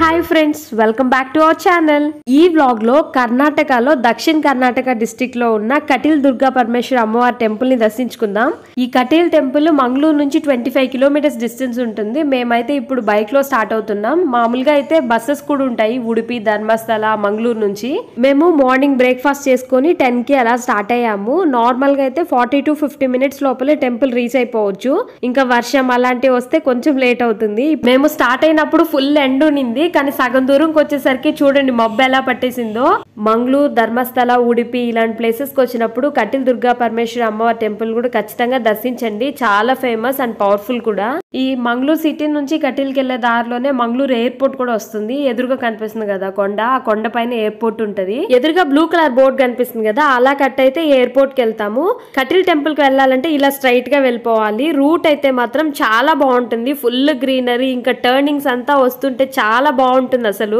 Hi friends, welcome back to our channel. ఈ vlog లో కర్ణాటకలో దక్షిణ కర్ణాటక డిస్ట్రిక్ట్ లో ఉన్న కటిల్ దుర్గా పరమేశ్వరి అమ్మవారి టెంపుల్ ని దర్శించుకుందాం. ఈ కటిల్ టెంపుల్ మంగళూరు నుంచి 25 కిలోమీటర్స్ డిస్టెన్స్ ఉంటుంది. మేమైతే ఇప్పుడు బైక్ లో స్టార్ట్ అవుతున్నాం. మామూలుగా అయితే బస్సెస్ కూడా ఉంటాయి ఉడిపి, ధర్మస్థల, మంగళూరు నుంచి. మేము మార్నింగ్ బ్రేక్ఫాస్ట్ చేసుకుని 10 కి అలా స్టార్ట్ అయ్యాము. నార్మల్ గా అయితే 40 to 50 మినిట్స్ లోపలే టెంపుల్ రీచ్ అయిపోవచ్చు. ఇంకా వర్షం అలాంటివి వస్తే కొంచెం లేట్ అవుతుంది. మేము స్టార్ట్ అయినప్పుడు ఫుల్ ఎండ్ ఉన్నింది, కానీ సగం దూరంకి వచ్చేసరికి చూడండి మబ్బు ఎలా పట్టేసిందో. మంగళూరు, ధర్మస్థల, ఉడిపి ఇలాంటి ప్లేసెస్ కి వచ్చినప్పుడు కటిల్ దుర్గా పరమేశ్వరి అమ్మవారి టెంపుల్ కూడా ఖచ్చితంగా దర్శించండి. చాలా ఫేమస్ అండ్ పవర్ఫుల్ కూడా. ఈ మంగళూరు సిటీ నుంచి కటిల్కి వెళ్లే దారిలోనే మంగళూరు ఎయిర్పోర్ట్ కూడా వస్తుంది. ఎదురుగా కనిపిస్తుంది కదా కొండ, ఆ కొండ పైన ఎయిర్పోర్ట్ ఉంటది. ఎదురుగా బ్లూ కలర్ బోర్డు కనిపిస్తుంది కదా, అలా కట్ అయితే ఎయిర్పోర్ట్ కి వెళ్తాము. కటిల్ టెంపుల్ కి వెళ్ళాలంటే ఇలా స్ట్రైట్ గా వెళ్ళిపోవాలి. రూట్ అయితే మాత్రం చాలా బాగుంటుంది. ఫుల్ గ్రీనరీ, ఇంకా టర్నింగ్స్ అంతా వస్తుంటే చాలా బాగుంటుంది అసలు.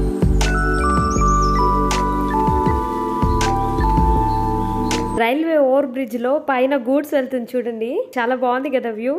రైల్వే ఓవర్ బ్రిడ్జ్ లో పైన గూడ్స్ వెళ్తుంది చూడండి, చాలా బాగుంది కదా వ్యూ.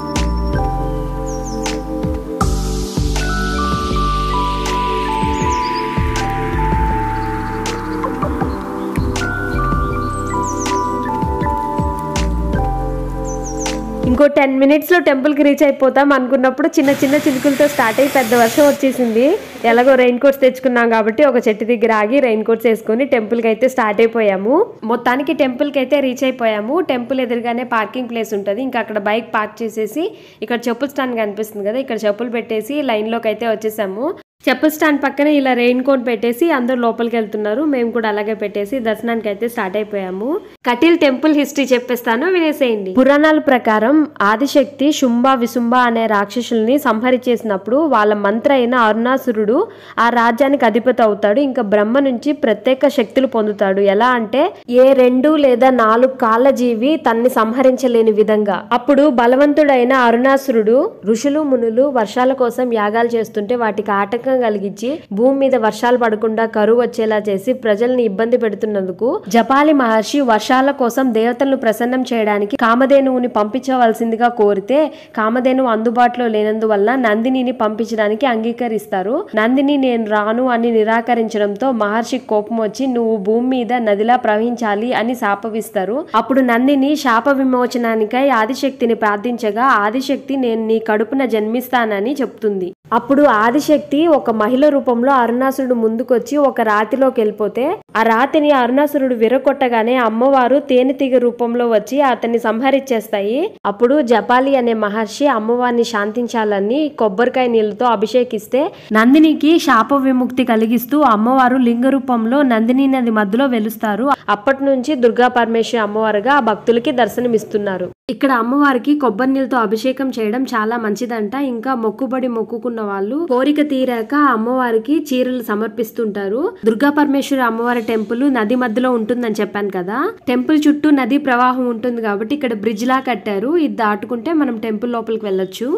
ఇంకో 10 మినిట్స్ లో టెంపుల్ కి రీచ్ అయిపోతాం అనుకున్నప్పుడు చిన్న చిన్న చినుకులతో స్టార్ట్ అయ్యి పెద్ద వర్షం వచ్చేసింది. ఎలాగో రెయిన్ కోట్స్ తెచ్చుకున్నాం కాబట్టి ఒక చెట్టు దగ్గర ఆగి రెయిన్ కోట్స్ వేసుకుని టెంపుల్ కి అయితే స్టార్ట్ అయిపోయాము. మొత్తానికి టెంపుల్ కి అయితే రీచ్ అయిపోయాము. టెంపుల్ ఎదురుగానే పార్కింగ్ ప్లేస్ ఉంటుంది. ఇంకా అక్కడ బైక్ పార్క్ చేసేసి ఇక్కడ చెప్పుల స్టాండ్ కనిపిస్తుంది కదా, ఇక్కడ చెప్పులు పెట్టేసి లైన్ లోకి అయితే వచ్చేసాము. చెప్పుల స్టాండ్ పక్కన ఇలా రెయిన్ కోట్ పెట్టేసి అందరూ లోపలికి వెళ్తున్నారు. మేము కూడా అలాగే పెట్టేసి దర్శనానికి అయితే స్టార్ట్ అయిపోయాము. కటిల్ టెంపుల్ హిస్టరీ చెప్పేస్తాను, వినేసేయండి. పురాణాల ప్రకారం ఆదిశక్తి శుంభ విశుంభ అనే రాక్షసుల్ని సంహరించేసినప్పుడు వాళ్ళ మంత్రి అయిన అరుణాసురుడు ఆ రాజ్యానికి అధిపతి అవుతాడు. ఇంకా బ్రహ్మ నుంచి ప్రత్యేక శక్తులు పొందుతాడు. ఎలా అంటే ఏ 2 లేదా 4 కాళ్ళ జీవి తన్ని సంహరించలేని విధంగా. అప్పుడు బలవంతుడైన అరుణాసురుడు ఋషులు మునులు వర్షాల కోసం యాగాలు చేస్తుంటే వాటికి ఆటంకం కలిగించి భూమి మీద వర్షాలు పడకుండా కరువు వచ్చేలా చేసి ప్రజల్ని ఇబ్బంది పెడుతున్నందుకు జపాలి మహర్షి వర్షాల కోసం దేవతలను ప్రసన్నం చేయడానికి కామధేనువుని పంపించవలసిందిగా కోరితే కామధేనువు అందుబాటులో లేనందువల్ల నందినిని పంపించడానికి అంగీకరిస్తారు. నందిని నేను రాను అని నిరాకరించడంతో మహర్షి కోపం వచ్చి నువ్వు భూమి మీద నదిలా ప్రవహించాలి అని శాపవిస్తారు. అప్పుడు నందిని శాప విమోచనానికై ఆదిశక్తిని ప్రార్థించగా ఆదిశక్తి నేను నీ కడుపున జన్మిస్తానని చెప్తుంది. అప్పుడు ఆదిశక్తి ఒక మహిళ రూపంలో అరుణాసురుడు ముందుకొచ్చి ఒక రాతిలోకి వెళ్ళిపోతే ఆ రాతిని అరుణాసురుడు విరగొట్టగానే అమ్మవారు తేనెటీగ రూపంలో వచ్చి అతన్ని సంహరించేస్తాయి. అప్పుడు జపాలి అనే మహర్షి అమ్మవారిని శాంతించాలని కొబ్బరికాయ నీళ్లతో అభిషేకిస్తే నందినికి శాప విముక్తి కలిగిస్తూ అమ్మవారు లింగ రూపంలో నందిని నది మధ్యలో వెలుస్తారు. అప్పటి నుంచి దుర్గా పరమేశ్వరి అమ్మవారుగా ఆ భక్తులకి దర్శనమిస్తున్నారు. ఇక్కడ అమ్మవారికి కొబ్బరి నీళ్ళతో అభిషేకం చేయడం చాలా మంచిదంట. ఇంకా మొక్కుబడి మొక్కుకున్న వాళ్ళు కోరిక తీరాక అమ్మవారికి చీరలు సమర్పిస్తుంటారు. దుర్గా పరమేశ్వరి అమ్మవారి టెంపుల్ నది మధ్యలో ఉంటుందని చెప్పాను కదా. టెంపుల్ చుట్టూ నది ప్రవాహం ఉంటుంది కాబట్టి ఇక్కడ బ్రిడ్జ్ లా కట్టారు. ఇది దాటుకుంటే మనం టెంపుల్ లోపలికి వెళ్ళొచ్చు.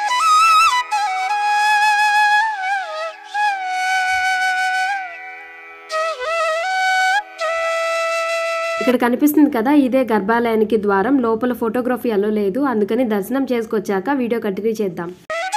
ఇక్కడ కనిపిస్తుంది కదా, ఇదే గర్భాలయానికి ద్వారం. లోపల ఫోటోగ్రఫీ అలో లేదు, అందుకని దర్శనం చేసుకొచ్చాక వీడియో కంటిన్యూ చేద్దాం.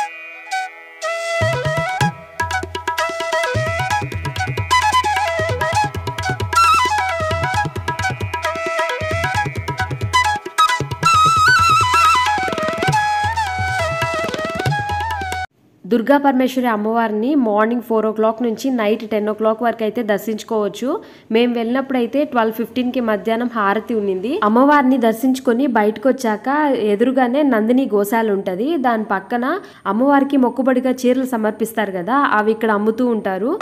దుర్గా పరమేశ్వరి అమ్మవారిని మార్నింగ్ 4 o'clock నుంచి నైట్ 10 o'clock వరకు అయితే దర్శించుకోవచ్చు. మేము వెళ్ళినప్పుడు అయితే 12:15కి మధ్యాహ్నం హారతి ఉన్నింది. అమ్మవారిని దర్శించుకొని బయటకు వచ్చాక ఎదురుగానే నందిని గోశాల ఉంటది. దాని పక్కన అమ్మవారికి మొక్కుబడిగా చీరలు సమర్పిస్తారు కదా, అవి ఇక్కడ అమ్ముతూ ఉంటారు.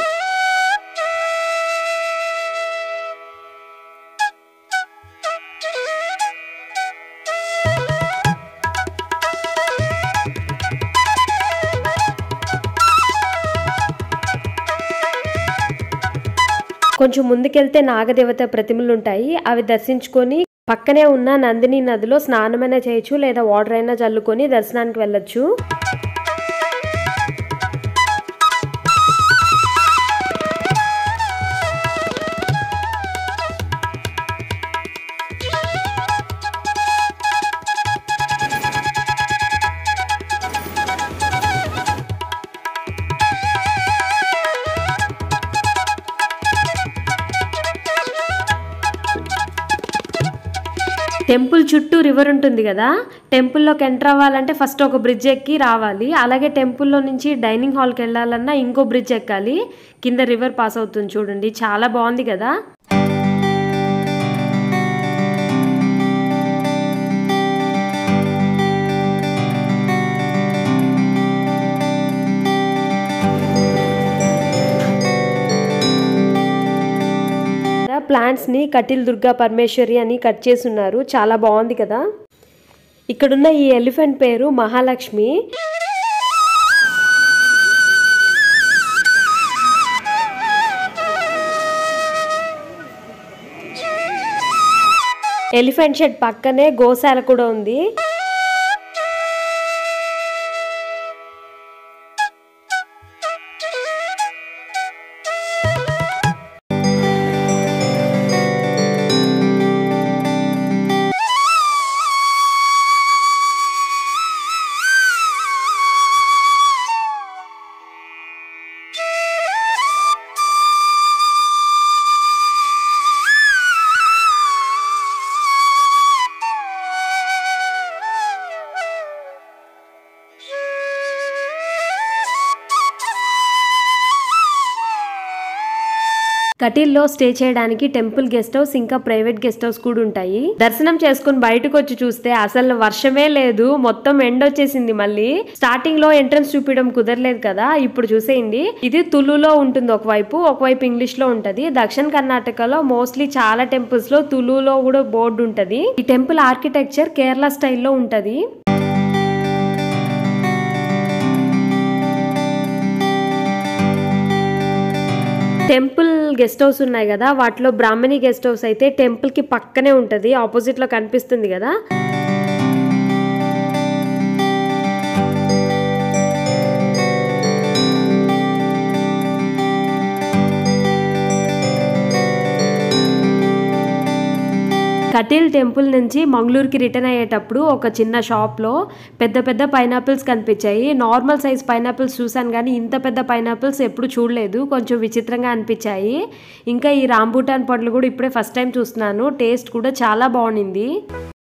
కొంచెం ముందుకెళ్తే నాగదేవత ప్రతిమలు ఉంటాయి. అవి దర్శించుకొని పక్కనే ఉన్న నందిని నదిలో స్నానమైనా చేయొచ్చు, లేదా వాటర్ అయినా చల్లుకొని దర్శనానికి వెళ్ళొచ్చు. టెంపుల్ చుట్టూ రివర్ ఉంటుంది కదా, టెంపుల్లోకి ఎంటర్ అవ్వాలంటే ఫస్ట్ ఒక బ్రిడ్జ్ ఎక్కి రావాలి. అలాగే టెంపుల్లో నుంచి డైనింగ్ హాల్కి వెళ్ళాలన్నా ఇంకో బ్రిడ్జ్ ఎక్కాలి. కింద రివర్ పాస్ అవుతుంది చూడండి, చాలా బాగుంది కదా. ప్లాంట్స్ ని కటిల్ దుర్గా పరమేశ్వరి అని కట్ చేసి ఉన్నారు, చాలా బాగుంది కదా. ఇక్కడున్న ఈ ఎలిఫెంట్ పేరు మహాలక్ష్మి. ఎలిఫెంట్ షెడ్ పక్కనే గోశాల కూడా ఉంది. కటిల్లో స్టే చేయడానికి టెంపుల్ గెస్ట్ హౌస్ ఇంకా ప్రైవేట్ గెస్ట్ హౌస్ కూడా ఉంటాయి. దర్శనం చేసుకుని బయటకు వచ్చి చూస్తే అసలు వర్షమే లేదు, మొత్తం ఎండ వచ్చేసింది. మళ్ళీ స్టార్టింగ్ లో ఎంట్రన్స్ చూపించడం కుదరలేదు కదా, ఇప్పుడు చూసేయండి. ఇది తులులో ఉంటుంది ఒకవైపు ఇంగ్లీష్ లో ఉంటది. దక్షిణ కర్ణాటకలో మోస్ట్లీ చాలా టెంపుల్స్ లో తులులో కూడా బోర్డు ఉంటది. ఈ టెంపుల్ ఆర్కిటెక్చర్ కేరళ స్టైల్లో ఉంటది. టెంపుల్ గెస్ట్ హౌస్ ఉన్నాయి కదా, వాటిలో బ్రాహ్మణి గెస్ట్ హౌస్ అయితే టెంపుల్ కి పక్కనే ఉంటది, ఆపోజిట్ లో కనిపిస్తుంది కదా. కటిల్ టెంపుల్ నుంచి మంగళూరుకి రిటర్న్ అయ్యేటప్పుడు ఒక చిన్న షాప్లో పెద్ద పెద్ద పైనాపిల్స్ కనిపించాయి. నార్మల్ సైజ్ పైనాపిల్స్ చూసాను కానీ ఇంత పెద్ద పైనాపిల్స్ ఎప్పుడు చూడలేదు, కొంచెం విచిత్రంగా అనిపించాయి. ఇంకా ఈ రాంబూటాన్ పండ్లు కూడా ఇప్పుడే ఫస్ట్ టైం చూస్తున్నాను, టేస్ట్ కూడా చాలా బాగుంది.